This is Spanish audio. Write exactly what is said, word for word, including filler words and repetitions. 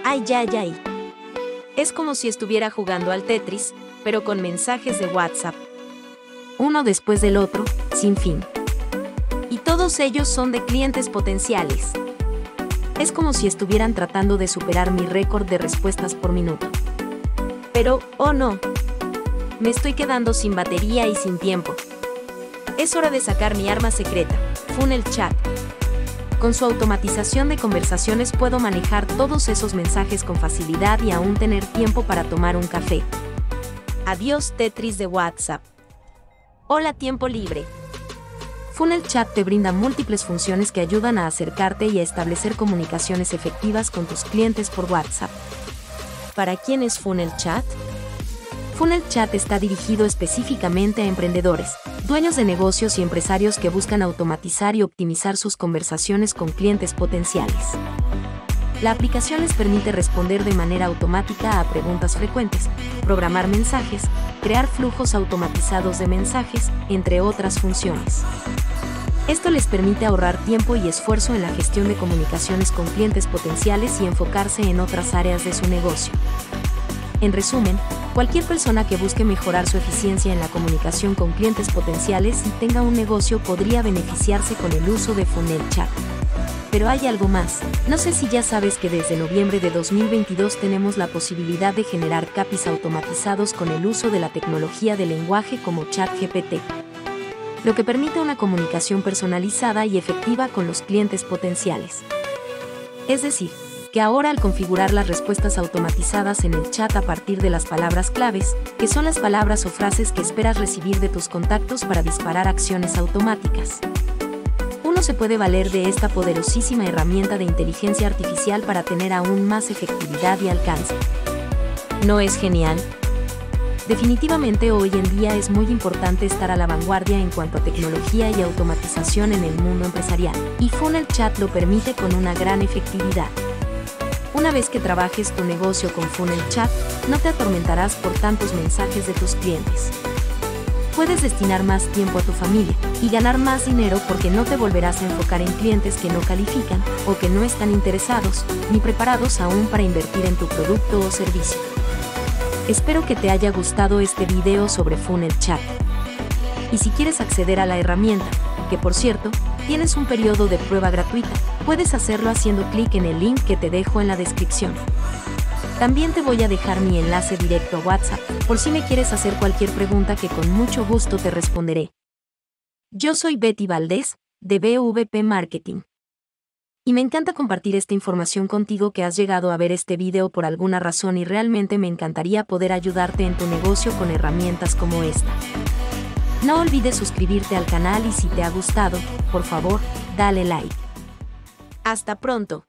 Ay, ay, ay. Es como si estuviera jugando al Tetris, pero con mensajes de WhatsApp. Uno después del otro, sin fin. Y todos ellos son de clientes potenciales. Es como si estuvieran tratando de superar mi récord de respuestas por minuto. Pero, oh no. Me estoy quedando sin batería y sin tiempo. Es hora de sacar mi arma secreta, Funnel Chat. Con su automatización de conversaciones puedo manejar todos esos mensajes con facilidad y aún tener tiempo para tomar un café. Adiós Tetris de WhatsApp. Hola tiempo libre. Funnel Chat te brinda múltiples funciones que ayudan a acercarte y a establecer comunicaciones efectivas con tus clientes por WhatsApp. ¿Para quién es Funnel Chat? Funnel Chat está dirigido específicamente a emprendedores, dueños de negocios y empresarios que buscan automatizar y optimizar sus conversaciones con clientes potenciales. La aplicación les permite responder de manera automática a preguntas frecuentes, programar mensajes, crear flujos automatizados de mensajes, entre otras funciones. Esto les permite ahorrar tiempo y esfuerzo en la gestión de comunicaciones con clientes potenciales y enfocarse en otras áreas de su negocio. En resumen, cualquier persona que busque mejorar su eficiencia en la comunicación con clientes potenciales y tenga un negocio podría beneficiarse con el uso de Funnel Chat. Pero hay algo más. No sé si ya sabes que desde noviembre de dos mil veintidós tenemos la posibilidad de generar C A P Is automatizados con el uso de la tecnología de lenguaje como ChatGPT, lo que permite una comunicación personalizada y efectiva con los clientes potenciales. Es decir, que ahora al configurar las respuestas automatizadas en el chat a partir de las palabras claves, que son las palabras o frases que esperas recibir de tus contactos para disparar acciones automáticas, uno se puede valer de esta poderosísima herramienta de inteligencia artificial para tener aún más efectividad y alcance. ¿No es genial? Definitivamente hoy en día es muy importante estar a la vanguardia en cuanto a tecnología y automatización en el mundo empresarial, y Funnel Chat lo permite con una gran efectividad. Una vez que trabajes tu negocio con Funnel Chat, no te atormentarás por tantos mensajes de tus clientes. Puedes destinar más tiempo a tu familia y ganar más dinero porque no te volverás a enfocar en clientes que no califican o que no están interesados ni preparados aún para invertir en tu producto o servicio. Espero que te haya gustado este video sobre Funnel Chat. Y si quieres acceder a la herramienta, que por cierto, tienes un periodo de prueba gratuita, puedes hacerlo haciendo clic en el link que te dejo en la descripción. También te voy a dejar mi enlace directo a WhatsApp, por si me quieres hacer cualquier pregunta que con mucho gusto te responderé. Yo soy Betty Valdés, de B V P Marketing. Y me encanta compartir esta información contigo que has llegado a ver este video por alguna razón y realmente me encantaría poder ayudarte en tu negocio con herramientas como esta. No olvides suscribirte al canal y si te ha gustado, por favor, dale like. Hasta pronto.